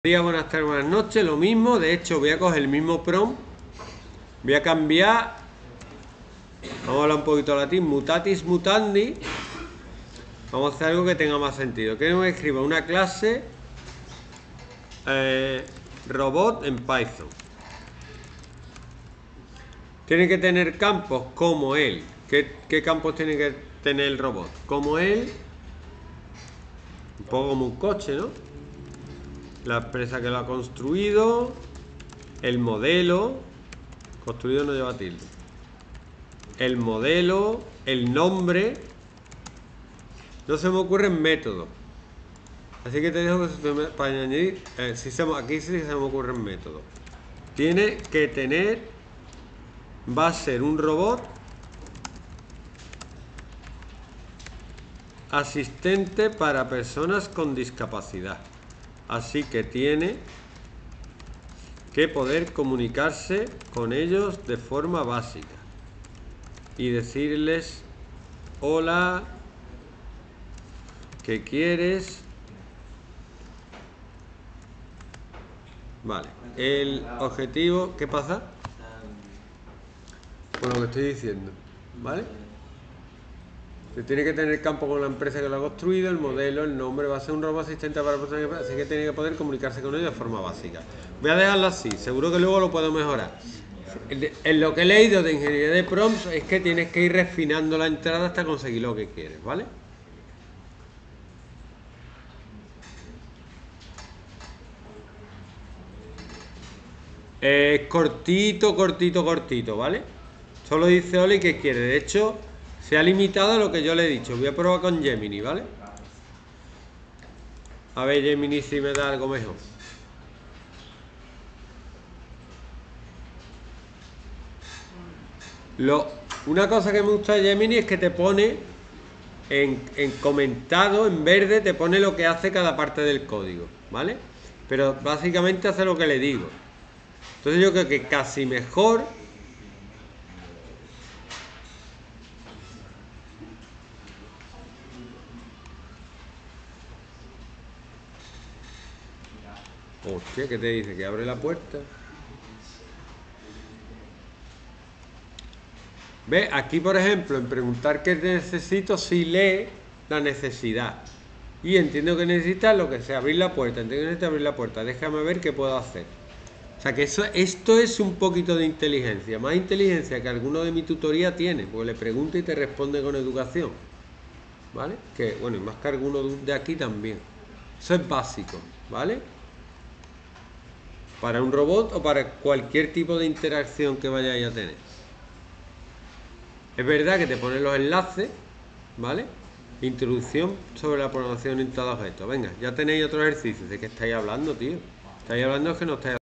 Buenos días, buenas tardes, buenas noches, lo mismo. De hecho, voy a coger el mismo prompt, voy a cambiar, vamos a hablar un poquito latín, mutatis mutandi. Vamos a hacer algo que tenga más sentido. Quiero que escriba una clase robot en Python. Tiene que tener campos como él. ¿Qué campos tiene que tener el robot? Como él, un poco como un coche, ¿no? La empresa que lo ha construido, el modelo, construido no lleva tilde, el modelo, el nombre. No se me ocurren métodos, así que te dejo para añadir, aquí sí se me ocurren métodos. Tiene que tener, va a ser un robot asistente para personas con discapacidad, así que tiene que poder comunicarse con ellos de forma básica y decirles: hola, ¿qué quieres? Vale, el objetivo, ¿qué pasa? Por lo que estoy diciendo, ¿vale? Se tiene que tener campo con la empresa que lo ha construido, el modelo, el nombre, va a ser un robot asistente para personas, así que tiene que poder comunicarse con ellos de forma básica. Voy a dejarlo así, seguro que luego lo puedo mejorar. En lo que he leído de ingeniería de prompts es que tienes que ir refinando la entrada hasta conseguir lo que quieres, ¿vale? Cortito, ¿vale? Solo dice Oli que quiere. De hecho, se ha limitado a lo que yo le he dicho. Voy a probar con Gemini, ¿vale? A ver, Gemini, si me da algo mejor. Una cosa que me gusta de Gemini es que te pone en comentado, en verde, te pone lo que hace cada parte del código, ¿vale? Pero básicamente hace lo que le digo. Entonces yo creo que casi mejor. Hostia, ¿qué te dice? Que abre la puerta. ¿Ves? Aquí, por ejemplo, en preguntar qué necesito, si lee la necesidad. Y entiendo que necesita lo que sea, abrir la puerta. Entiendo que necesita abrir la puerta. Déjame ver qué puedo hacer. O sea que esto es un poquito de inteligencia. Más inteligencia que alguno de mi tutoría tiene. Porque le pregunta y te responde con educación. ¿Vale? Que bueno, y más que alguno de aquí también. Eso es básico, ¿vale? Para un robot o para cualquier tipo de interacción que vayáis a tener. Es verdad que te ponen los enlaces, ¿vale? Introducción sobre la programación orientada a objetos. Venga, ya tenéis otro ejercicio. ¿De qué estáis hablando, tío? Estáis hablando, es que no estáis